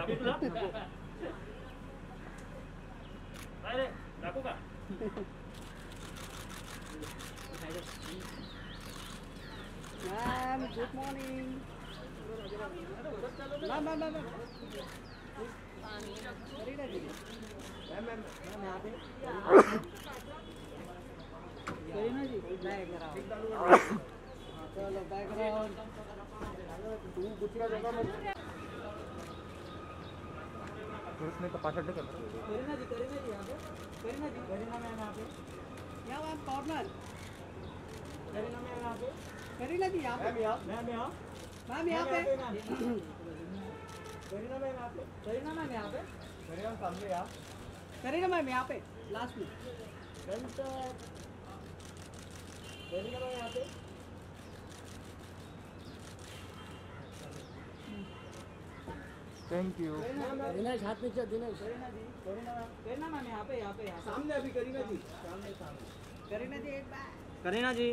Ma'am, good morning. Ma'am. Kareena ji, ma'am यहाँ पे Kareena ji background चलो बैकग्राउंड उसने तो पास अड्डे कर करीना जी यहाँ पे करीना मैम यहाँ पे मैम कॉर्नर करीना मैम यहाँ पे करीना जी यहाँ पे मैम यहाँ पे करीना मैम यहाँ पे करीना मैम यहाँ पे सामने यहाँ करीना मैम यहाँ पे लास्ट में करीना मैम यहाँ पे थैंक यू। दिनेश हाथ नीचे दिनेश करीना मैम यहाँ पे सामने अभी करीना जी सामने करीना जी एक बार करीना जी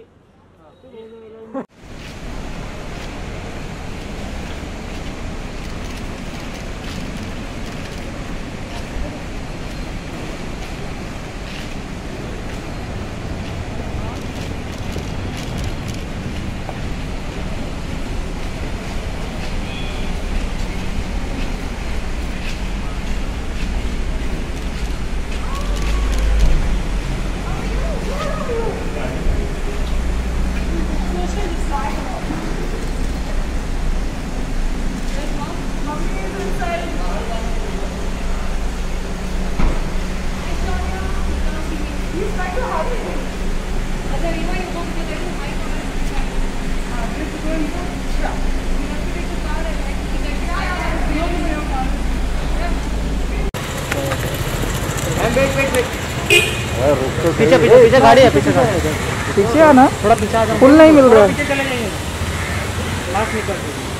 पीछे गाड़ी है, पीछे आना, थोड़ा पीछे आ जाओ, फुल नहीं मिल रहा है। पीछे चले जाइए, लास्ट निकल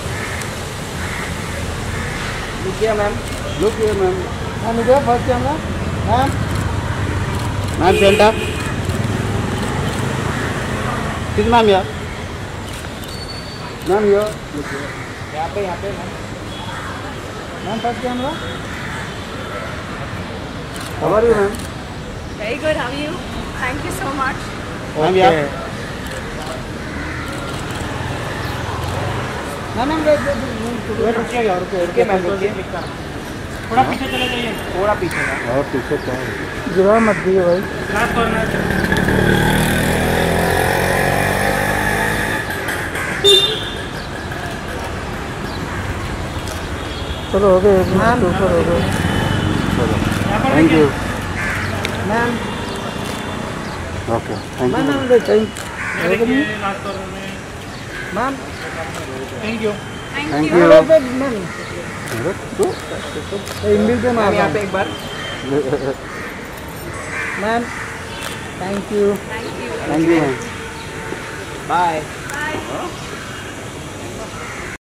लुकिया मैम इधर फर्स्ट कैमरा मैम सेंटर किस मैम यार यहाँ पे ma'am first camera How are you, ma'am? Very good. How are you? Thank you so much. Ma'am यार मैम रुकिए मैम थोड़ा पीछे चले जाइए, थोड़ा पीछे और पीछे क्या है, गिरा मत दिए भाई। लास्ट कॉर्नर चलो हो गए, मैम ऊपर हो गए, thank you ma'am okay thank you ma'am thank you Thank you. Ma'am English में मैम यहाँ पे एक बार ma'am thank you Thank you. Thank you bye Bye.